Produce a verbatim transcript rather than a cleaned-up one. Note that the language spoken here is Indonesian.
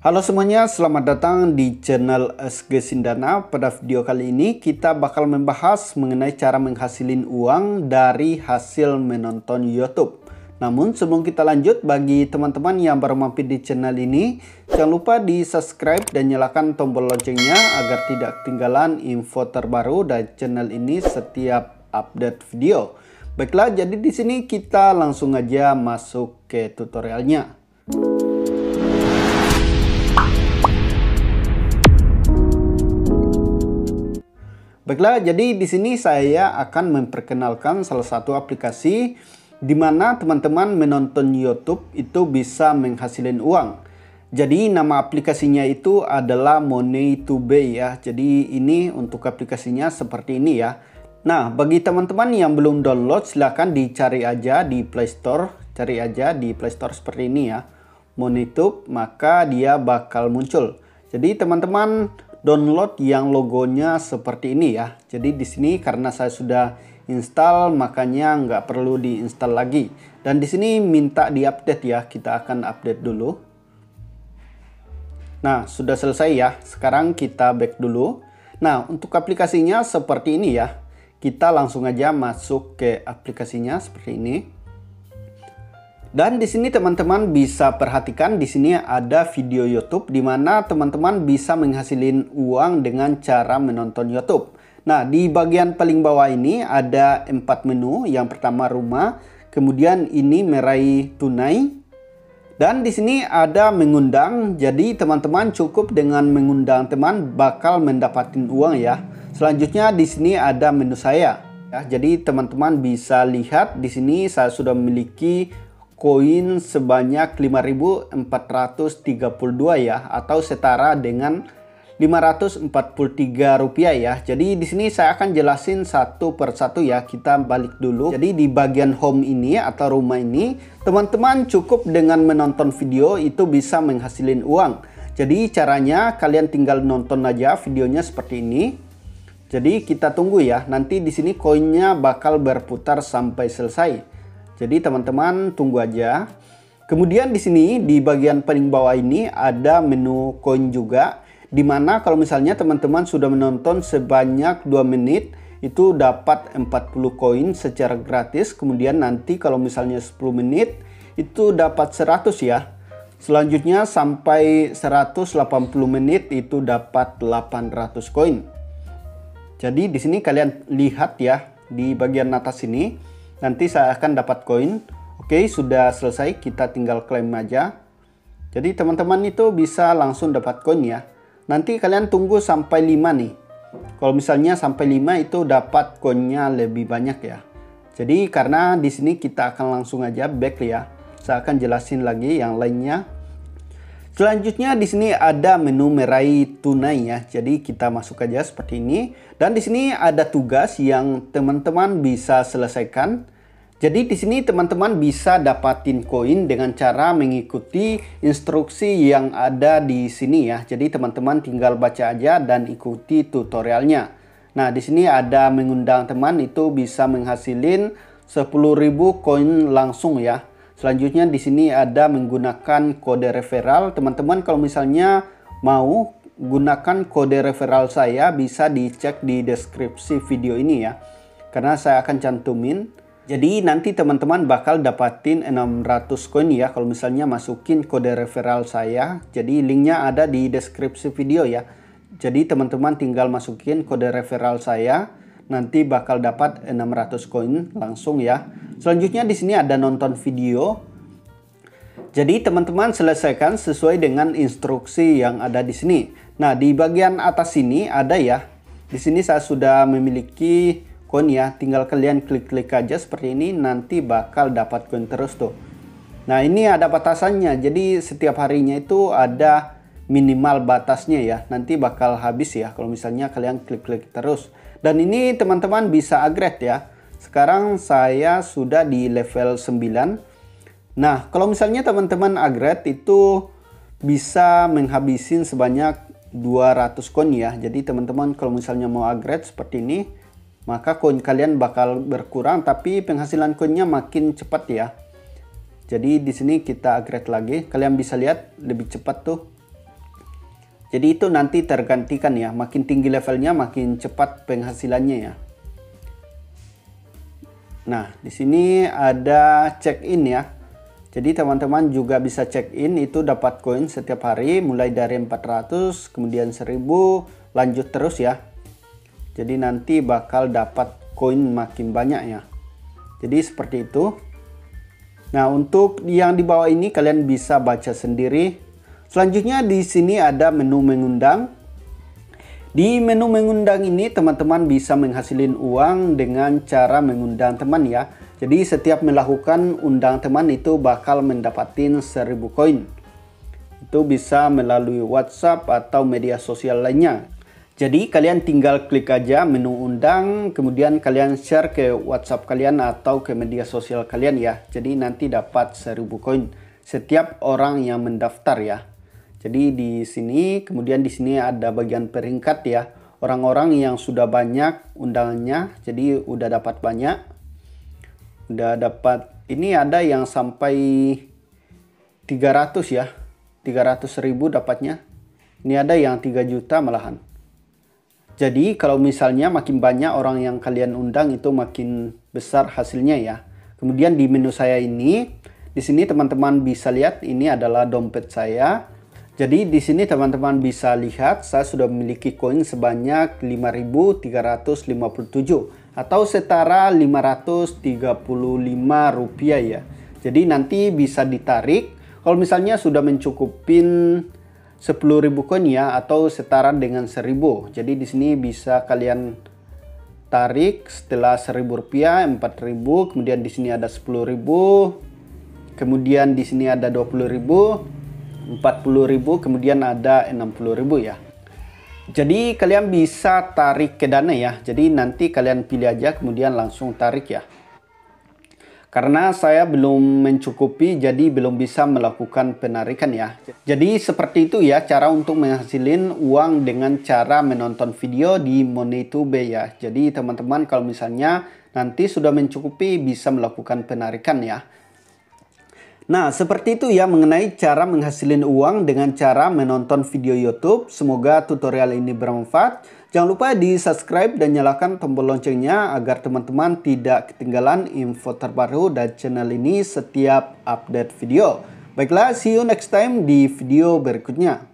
Halo semuanya, selamat datang di channel S G Sindana. Pada video kali ini kita bakal membahas mengenai cara menghasilin uang dari hasil menonton YouTube. Namun sebelum kita lanjut, bagi teman-teman yang baru mampir di channel ini, jangan lupa di subscribe dan nyalakan tombol loncengnya agar tidak ketinggalan info terbaru dari channel ini setiap update video. Baiklah, jadi di sini kita langsung aja masuk ke tutorialnya. Baiklah, jadi di sini saya akan memperkenalkan salah satu aplikasi di mana teman-teman menonton YouTube itu bisa menghasilkan uang. Jadi nama aplikasinya itu adalah Money2Bay ya. Jadi ini untuk aplikasinya seperti ini ya. Nah, bagi teman-teman yang belum download, silahkan dicari aja di Play Store. Cari aja di Play Store seperti ini ya, Money2, maka dia bakal muncul. Jadi teman-teman download yang logonya seperti ini ya. Jadi di sini karena saya sudah install, makanya nggak perlu diinstal lagi. Dan di sini minta diupdate ya. Kita akan update dulu. Nah, sudah selesai ya. Sekarang kita back dulu. Nah, untuk aplikasinya seperti ini ya. Kita langsung aja masuk ke aplikasinya seperti ini. Dan di sini teman-teman bisa perhatikan di sini ada video YouTube di mana teman-teman bisa menghasilkan uang dengan cara menonton YouTube. Nah, di bagian paling bawah ini ada empat menu. Yang pertama rumah, kemudian ini meraih tunai, dan di sini ada mengundang. Jadi teman-teman cukup dengan mengundang teman bakal mendapatkan uang ya. Selanjutnya di sini ada menu saya. Ya, jadi teman-teman bisa lihat di sini saya sudah memiliki koin sebanyak lima ribu empat ratus tiga puluh dua ya, atau setara dengan lima ratus empat puluh tiga rupiah ya. Jadi di sini saya akan jelasin satu persatu ya. Kita balik dulu. Jadi di bagian home ini atau rumah ini, teman-teman cukup dengan menonton video itu bisa menghasilkan uang. Jadi caranya kalian tinggal nonton aja videonya seperti ini. Jadi kita tunggu ya. Nanti di sini koinnya bakal berputar sampai selesai. Jadi teman-teman tunggu aja. Kemudian di sini di bagian paling bawah ini ada menu koin juga, dimana kalau misalnya teman-teman sudah menonton sebanyak dua menit itu dapat empat puluh koin secara gratis. Kemudian nanti kalau misalnya sepuluh menit itu dapat seratus ya. Selanjutnya sampai seratus delapan puluh menit itu dapat delapan ratus koin. Jadi di sini kalian lihat ya di bagian atas ini, nanti saya akan dapat koin. Oke, sudah selesai, kita tinggal klaim aja. Jadi teman-teman itu bisa langsung dapat koin ya. Nanti kalian tunggu sampai lima nih. Kalau misalnya sampai lima itu dapat koinnya lebih banyak ya. Jadi karena di sini kita akan langsung aja back ya. Saya akan jelasin lagi yang lainnya. Selanjutnya di sini ada menu meraih tunai ya. Jadi kita masuk aja seperti ini. Dan di sini ada tugas yang teman-teman bisa selesaikan. Jadi di sini teman-teman bisa dapatin koin dengan cara mengikuti instruksi yang ada di sini ya. Jadi teman-teman tinggal baca aja dan ikuti tutorialnya. Nah, di sini ada mengundang teman, itu bisa menghasilin sepuluh ribu koin langsung ya. Selanjutnya di sini ada menggunakan kode referral. Teman-teman kalau misalnya mau gunakan kode referral saya, bisa dicek di deskripsi video ini ya. Karena saya akan cantumin. Jadi nanti teman-teman bakal dapatin enam ratus koin ya kalau misalnya masukin kode referral saya. Jadi linknya ada di deskripsi video ya. Jadi teman-teman tinggal masukin kode referral saya, nanti bakal dapat enam ratus koin langsung ya. Selanjutnya di sini ada nonton video. Jadi teman-teman selesaikan sesuai dengan instruksi yang ada di sini. Nah, di bagian atas sini ada ya. Di sini saya sudah memiliki koin ya, tinggal kalian klik-klik aja seperti ini, nanti bakal dapat koin terus tuh. Nah, ini ada batasannya. Jadi setiap harinya itu ada minimal batasnya ya. Nanti bakal habis ya kalau misalnya kalian klik-klik terus. Dan ini teman-teman bisa upgrade ya. Sekarang saya sudah di level sembilan. Nah, kalau misalnya teman-teman upgrade itu bisa menghabisin sebanyak dua ratus koin ya. Jadi teman-teman kalau misalnya mau upgrade seperti ini, maka koin kalian bakal berkurang tapi penghasilan koinnya makin cepat ya. Jadi di sini kita upgrade lagi. Kalian bisa lihat lebih cepat tuh. Jadi itu nanti tergantikan ya, makin tinggi levelnya makin cepat penghasilannya ya. Nah, di sini ada check-in ya. Jadi teman-teman juga bisa check-in, itu dapat koin setiap hari mulai dari empat ratus, kemudian seribu, lanjut terus ya. Jadi nanti bakal dapat koin makin banyak ya. Jadi seperti itu. Nah, untuk yang di bawah ini kalian bisa baca sendiri. Selanjutnya di sini ada menu mengundang. Di menu mengundang ini teman-teman bisa menghasilin uang dengan cara mengundang teman ya. Jadi setiap melakukan undang teman itu bakal mendapatkan seribu koin. Itu bisa melalui WhatsApp atau media sosial lainnya. Jadi kalian tinggal klik aja menu undang, kemudian kalian share ke WhatsApp kalian atau ke media sosial kalian ya. Jadi nanti dapat seribu koin setiap orang yang mendaftar ya. Jadi di sini, kemudian di sini ada bagian peringkat ya. Orang-orang yang sudah banyak undangannya, jadi udah dapat banyak. Udah dapat, ini ada yang sampai tiga ratus ya. tiga ratus ribu dapatnya. Ini ada yang tiga juta malahan. Jadi kalau misalnya makin banyak orang yang kalian undang itu makin besar hasilnya ya. Kemudian di menu saya ini, di sini teman-teman bisa lihat ini adalah dompet saya. Jadi di sini teman-teman bisa lihat saya sudah memiliki koin sebanyak lima ribu tiga ratus lima puluh tujuh atau setara lima ratus tiga puluh lima rupiah ya. Jadi nanti bisa ditarik kalau misalnya sudah mencukupin sepuluh ribu koin ya atau setara dengan seribu. Jadi di sini bisa kalian tarik setelah seribu rupiah empat ribu, kemudian di sini ada sepuluh ribu, kemudian di sini ada dua puluh ribu, empat puluh ribu, kemudian ada enam puluh ribu ya. Jadi kalian bisa tarik ke dana ya. Jadi nanti kalian pilih aja kemudian langsung tarik ya. Karena saya belum mencukupi jadi belum bisa melakukan penarikan ya. Jadi seperti itu ya cara untuk menghasilin uang dengan cara menonton video di MoneyTube ya. Jadi teman-teman kalau misalnya nanti sudah mencukupi bisa melakukan penarikan ya. Nah, seperti itu ya mengenai cara menghasilin uang dengan cara menonton video YouTube. Semoga tutorial ini bermanfaat. Jangan lupa di subscribe dan nyalakan tombol loncengnya agar teman-teman tidak ketinggalan info terbaru dari channel ini setiap update video. Baiklah, see you next time di video berikutnya.